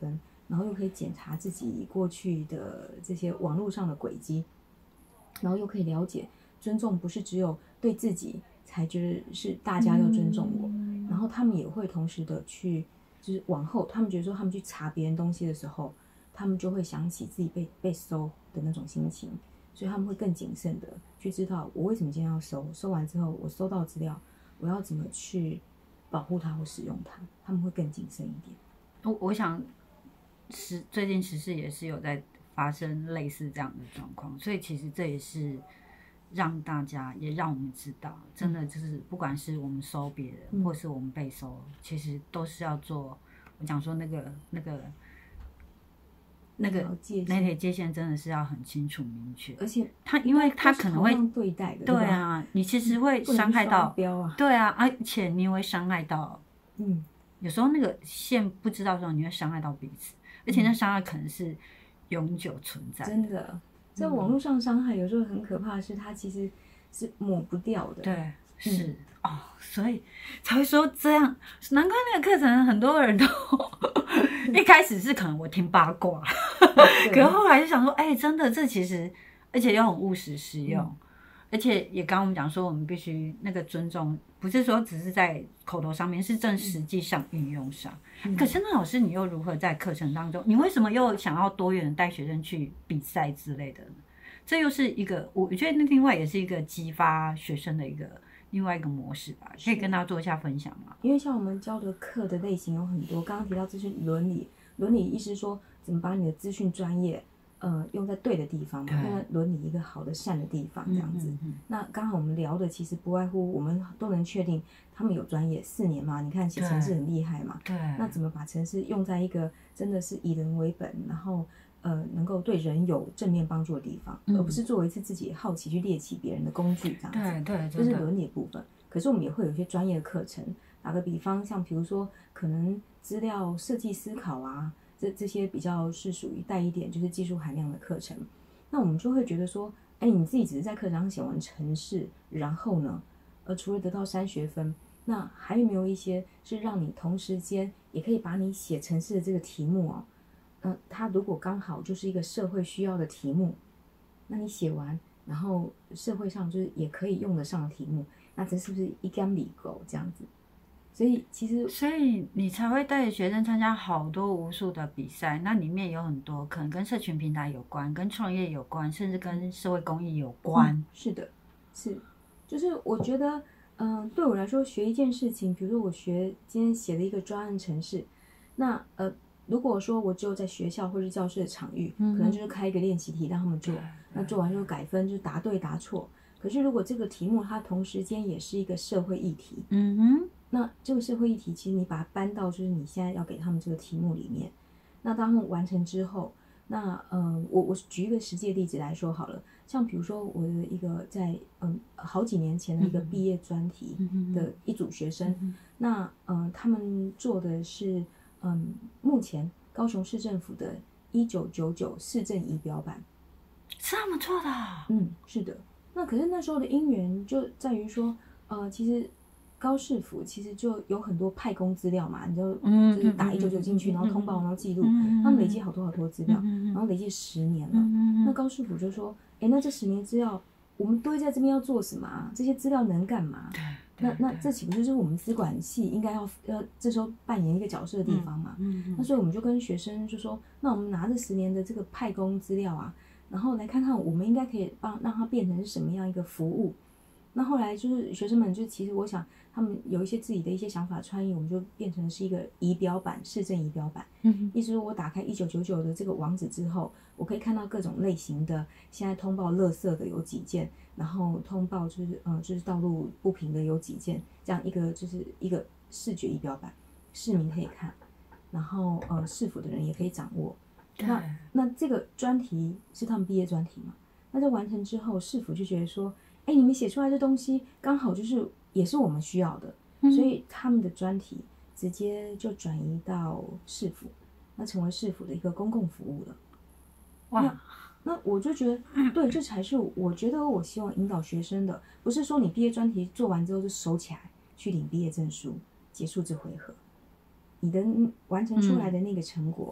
然后又可以检查自己过去的这些网络上的轨迹，然后又可以了解尊重不是只有对自己才觉得是大家要尊重我，嗯、然后他们也会同时的去，就是往后他们觉得说他们去查别人东西的时候，他们就会想起自己被被搜的那种心情，所以他们会更谨慎的去知道我为什么今天要搜，搜完之后我搜到资料，我要怎么去保护它或使用它，他们会更谨慎一点。 我我想时最近时事也是有在发生类似这样的状况，所以其实这也是让大家也让我们知道，真的就是不管是我们搜别人、嗯、或是我们被搜，其实都是要做我讲说那个那个那个那条界限真的是要很清楚明确， 而且他因为他可能会对待的， 对啊，你其实会伤害到， 啊、 对啊，而且你会伤害到， 嗯， 有时候那个线不知道的时候，你会伤害到彼此，而且那伤害可能是永久存在的。 真的，在网络上伤害有时候很可怕的是，它其实是抹不掉的。 对，是、嗯、哦，所以才会说这样，难怪那个课程很多人都一开始是可能我听八卦，可是后来就想说，哎、欸，真的这其实，而且又很务实实用。嗯，而且也刚刚我们讲说，我们必须那个尊重，不是说只是在口头上面，是正实际上运用上。嗯、可是那老师，你又如何在课程当中，你为什么又想要多元的带学生去比赛之类的呢？这又是一个，我觉得那另外也是一个激发学生的一个另外一个模式吧，可以跟大家做一下分享吗？ 因为像我们教的课的类型有很多，刚刚提到资讯伦理，伦理意思是说怎么把你的资讯专业。呃，用在对的地方嘛，用在伦理一个好的善的地方，这样子。嗯嗯嗯、那刚好我们聊的其实不外乎我们都能确定他们有专业四年嘛，你看写程式很厉害嘛， 对。 那怎么把程式用在一个真的是以人为本，然后呃能够对人有正面帮助的地方，嗯、而不是作为一次自己好奇去猎奇别人的工具这样子。 对对， 这是伦理的部分。可是我们也会有一些专业的课程，打个比方，像比如说可能资料设计思考啊。这这些比较是属于带一点就是技术含量的课程，那我们就会觉得说，哎，你自己只是在课堂上写完程式，然后呢，呃，除了得到三学分，那还有没有一些是让你同时间也可以把你写程式的这个题目哦，嗯、呃，它如果刚好就是一个社会需要的题目，那你写完，然后社会上就是也可以用得上的题目，那这是不是一竿米狗这样子？所以其实， 所以你才会带学生参加好多无数的比赛，那里面有很多可能跟社群平台有关，跟创业有关，甚至跟社会公益有关。 嗯、是的，是，就是我觉得，嗯、呃，对我来说，学一件事情，比如说我学今天写了一个专案程式，那呃，如果说我只有在学校或是教室的场域，嗯、可能就是开一个练习题让他们做，那做完就改分，就答对答错。可是如果这个题目它同时间也是一个社会议题， 嗯哼。 那这个社会议题，其实你把它搬到就是你现在要给他们这个题目里面，那当他们完成之后，那呃，我我举一个实际的例子来说好了，像比如说我的一个在嗯好几年前的一个毕业专题的一组学生，嗯、那嗯、呃、他们做的是嗯目前高雄市政府的一九九九市政仪表板， 是他们做的？ 嗯，是的。那可是那时候的因缘就在于说，呃，其实。高市府其实就有很多派工资料嘛，你就就是打一九九进去，然后通报，然后记录，他们累积好多好多资料，然后累积十年了。那高市府就说，哎，那这十年资料我们堆在这边要做什么啊？这些资料能干嘛？那那这岂不就是我们资管系应该要要这时候扮演一个角色的地方嘛？那所以我们就跟学生就说，那我们拿这十年的这个派工资料啊，然后来看看我们应该可以帮让它变成是什么样一个服务。那后来就是学生们就其实我想他们有一些自己的一些想法创意，我们就变成是一个仪表板，市政仪表板。嗯，意思是我打开一九九九的这个网址之后，我可以看到各种类型的，现在通报垃圾的有几件，然后通报就是呃就是道路不平的有几件，这样一个就是一个视觉仪表板，市民可以看，然后呃市府的人也可以掌握。那那这个专题是他们毕业专题嘛？那在完成之后，市府就觉得说。哎，你们写出来的东西刚好就是也是我们需要的，嗯、所以他们的专题直接就转移到市府，那成为市府的一个公共服务了。哇，那那我就觉得，对，这才是我觉得我希望引导学生的，不是说你毕业专题做完之后就收起来去领毕业证书，结束这回合，你的完成出来的那个成果， 嗯、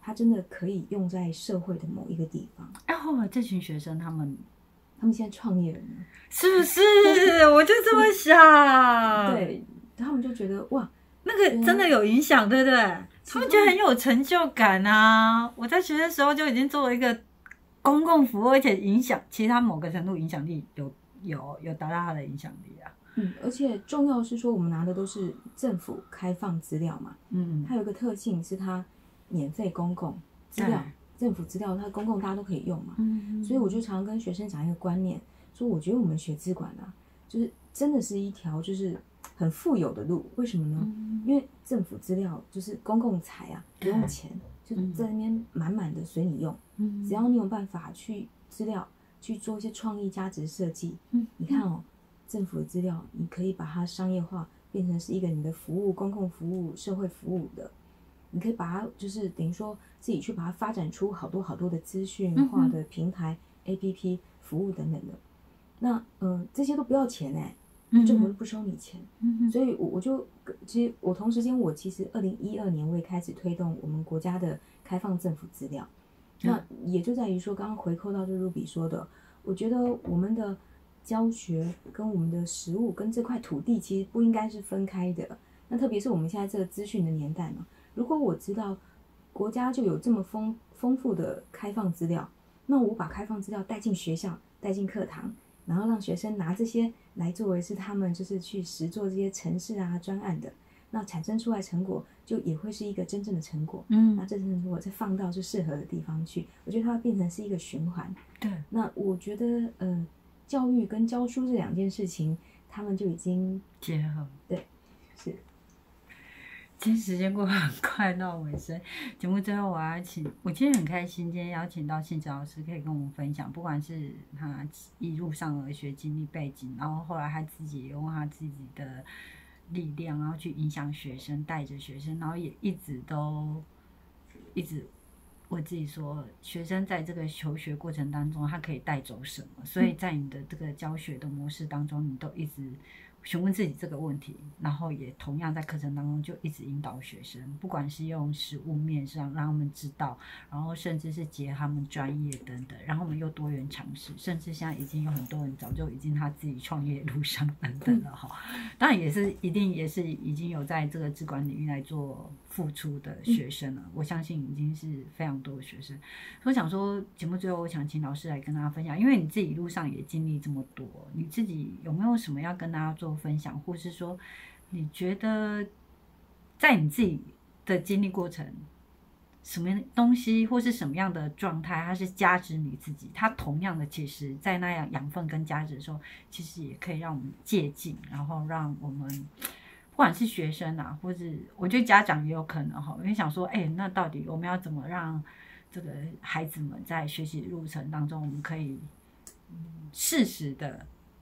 它真的可以用在社会的某一个地方。 哎，后来这群学生他们， 他们现在创业了呢， 是不是？我就这么想。 对，他们就觉得哇， 那个真的有影响，对不对？他们觉得很有成就感啊！我在学的时候就已经做了一个公共服务，而且影响，其实他某个程度影响力有有有达到他的影响力啊。 嗯，而且重要是说，我们拿的都是政府开放资料嘛， 嗯， 它有一个特性是它免费公共资料，政府资料它公共大家都可以用嘛， 嗯， 所以我就常跟学生讲一个观念，说我觉得我们学资管啊，就是真的是一条就是很富有的路，为什么呢？嗯、因为政府资料就是公共财啊，不用钱，就在那边满满的随你用，嗯，只要你有办法去资料去做一些创意价值设计，嗯，你看哦。政府的资料，你可以把它商业化，变成是一个你的服务、公共服务、社会服务的。你可以把它就是等于说自己去把它发展出好多好多的资讯化的平台、嗯、A P P 服务等等的。那呃这些都不要钱哎、欸，政府都不收你钱。嗯、所以我我就其实我同时间我其实二零一二年我也开始推动我们国家的开放政府资料。嗯、那也就在于说，刚刚回扣到这 Ruby 说的，我觉得我们的教学跟我们的实务跟这块土地其实不应该是分开的。那特别是我们现在这个资讯的年代嘛，如果我知道国家就有这么丰丰富的开放资料，那我把开放资料带进学校、带进课堂，然后让学生拿这些来作为是他们就是去实做这些程式啊、专案的，那产生出来成果就也会是一个真正的成果。嗯，那这成果再放到就适合的地方去，我觉得它会变成是一个循环。 对， 那我觉得呃。教育跟教书这两件事情，他们就已经结合。 对，是。 今天时间过得很快，到尾声。节目最后，我要请，我今天很开心，今天邀请到信哲老师，可以跟我们分享，不管是他一路上的学经历背景，然后后来他自己用他自己的力量，然后去影响学生，带着学生，然后也一直都一直。我自己说，学生在这个求学过程当中，他可以带走什么？所以在你的这个教学的模式当中，你都一直询问自己这个问题，然后也同样在课程当中就一直引导学生，不管是用实务面上让他们知道，然后甚至是结合他们专业等等，然后我们又多元尝试，甚至现在已经有很多人早就已经他自己创业路上等等了哈。当然也是一定也是已经有在这个资管领域来做付出的学生了，我相信已经是非常多的学生。我想说，节目最后我想请老师来跟大家分享，因为你自己一路上也经历这么多，你自己有没有什么要跟大家做分享，或是说你觉得在你自己的经历过程，什么东西或是什么样的状态，它是加值你自己，它同样的其实在那样养分跟价值的时候，其实也可以让我们借鉴，然后让我们不管是学生啊，或是我觉得家长也有可能哈，因为想说，哎、欸，那到底我们要怎么让这个孩子们在学习路程当中，我们可以适时的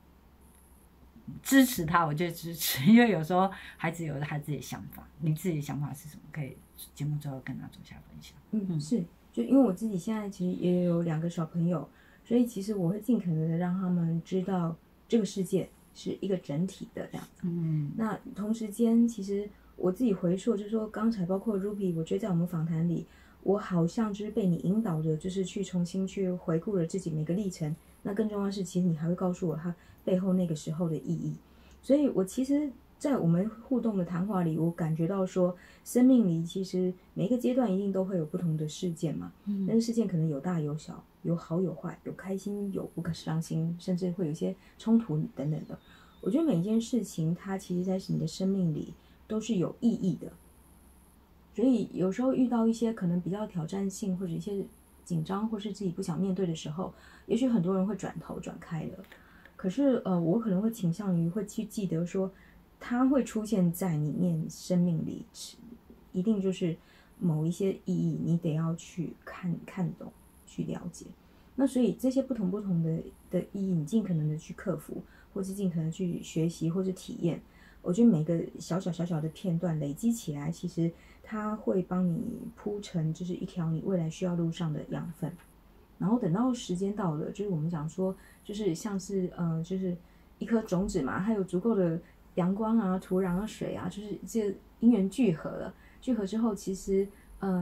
支持他？我觉得支持，因为有时候孩子有他自己的想法，你自己的想法是什么？可以节目之后跟他做下分享。 嗯，嗯是，就因为我自己现在其实也有两个小朋友，所以其实我会尽可能的让他们知道这个世界是一个整体的这样子。嗯，那同时间其实我自己回溯，就是说刚才包括 Ruby， 我觉得在我们访谈里，我好像就是被你引导着，就是去重新去回顾了自己每个历程。那更重要的是，其实你还会告诉我它背后那个时候的意义。所以我其实在我们互动的谈话里，我感觉到说，生命里其实每一个阶段一定都会有不同的事件嘛。嗯，但是事件可能有大有小，有好有坏，有开心有不可伤心，甚至会有一些冲突等等的。我觉得每一件事情，它其实在你的生命里都是有意义的。所以有时候遇到一些可能比较挑战性或者一些紧张或是自己不想面对的时候，也许很多人会转头转开了。可是呃，我可能会倾向于会去记得说，它会出现在你面生命里，一定就是某一些意义，你得要去看看懂，去了解。那所以这些不同不同的的意义，你尽可能的去克服，或是尽可能去学习或是体验。我觉得每个小小小小的片段累积起来，其实它会帮你铺成就是一条你未来需要路上的养分。然后等到时间到了，就是我们讲说，就是像是呃，就是一颗种子嘛，它有足够的阳光啊、土壤啊、水啊，就是这因缘聚合了。聚合之后，其实呃，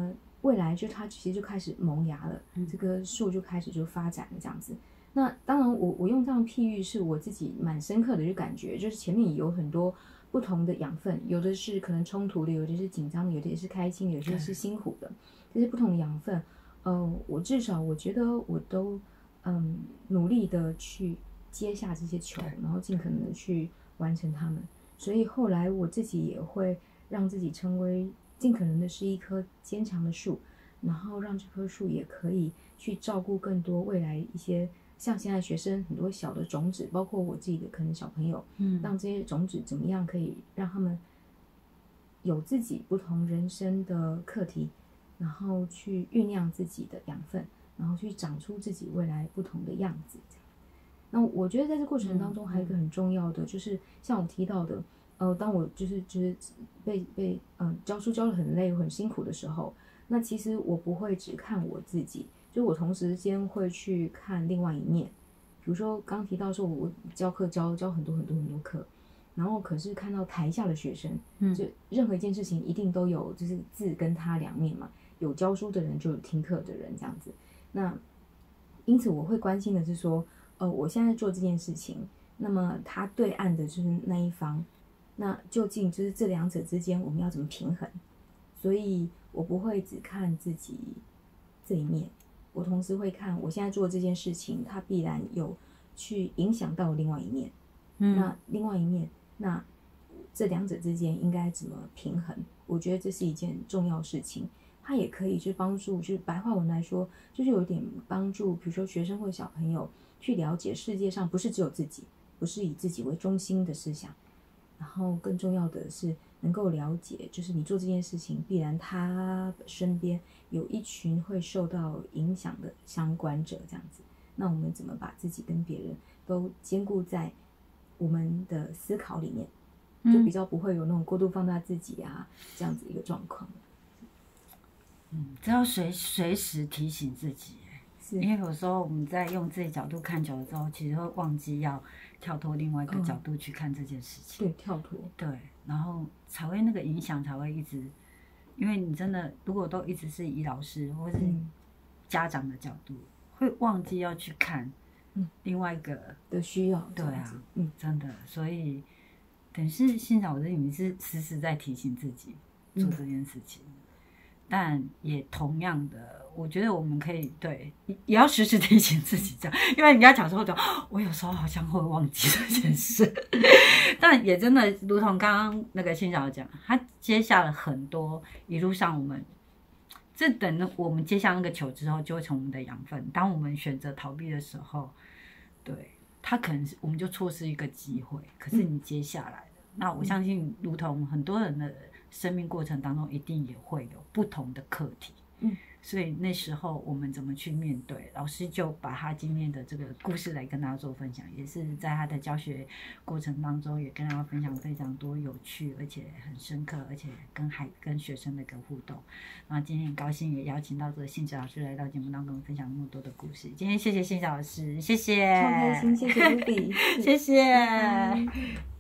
未来就它其实就开始萌芽了， 嗯、 这个树就开始就发展了这样子。那当然我我用这样譬喻是我自己蛮深刻的就感觉，就是前面有很多不同的养分，有的是可能冲突的，有的是紧张的，有的也是开心的，有些是辛苦的，这些不同的养分，呃，我至少我觉得我都嗯努力的去接下这些球，然后尽可能的去完成它们。所以后来我自己也会让自己成为尽可能的是一棵坚强的树，然后让这棵树也可以去照顾更多未来一些。像现在学生很多小的种子，包括我自己的可能小朋友， 嗯， 让这些种子怎么样可以让他们有自己不同人生的课题，然后去酝酿自己的养分，然后去长出自己未来不同的样子。那我觉得在这过程当中还有一个很重要的，嗯、就是像我提到的，呃，当我就是就是被被嗯、呃、教书教得很累很辛苦的时候，那其实我不会只看我自己。就我同时间会去看另外一面，比如说刚提到说我教课教教很多很多很多课，然后可是看到台下的学生，嗯，就任何一件事情一定都有就是字跟他两面嘛，有教书的人就有听课的人这样子。那因此我会关心的是说，呃，我现在做这件事情，那么他对岸的就是那一方，那究竟就是这两者之间我们要怎么平衡？所以我不会只看自己这一面。我同时会看我现在做这件事情，它必然有去影响到另外一面。嗯，那另外一面，那这两者之间应该怎么平衡？我觉得这是一件重要事情。它也可以去帮助，就是白话文来说，就是有点帮助，比如说学生或小朋友去了解世界上不是只有自己，不是以自己为中心的思想。然后更重要的是能够了解，就是你做这件事情，必然他身边有一群会受到影响的相关者，这样子。那我们怎么把自己跟别人都兼顾在我们的思考里面，就比较不会有那种过度放大自己啊这样子一个状况。 嗯，这要随随时提醒自己，因为有时候我们在用这个角度看久了之后，其实会忘记要跳脱另外一个角度去看这件事情。 嗯、对，跳脱。 对，然后才会那个影响才会一直，因为你真的如果都一直是以老师或是家长的角度，嗯、会忘记要去看另外一个、嗯、 的需要。 对啊，嗯，真的，所以等于是欣赏老师，你是时时在提醒自己做这件事情。嗯，但也同样的，我觉得我们可以对也要时时提醒自己这样，因为人家讲说就我有时候好像会忘记这件事，但也真的如同刚刚那个欣嫂讲，他接下了很多一路上我们这等我们接下那个球之后，就会成我们的养分。当我们选择逃避的时候，对他可能是我们就错失一个机会，可是你接下来的，嗯、那我相信如同很多人的生命过程当中一定也会有不同的课题，嗯，所以那时候我们怎么去面对？老师就把他今天的这个故事来跟大家做分享，也是在他的教学过程当中也跟大家分享非常多有趣而且很深刻，而且跟孩跟学生的一个互动。然后今天很高兴也邀请到这个信子老师来到节目当中分享那么多的故事。今天谢谢信子老师，谢谢， 超开心，谢谢 Ruby 谢谢。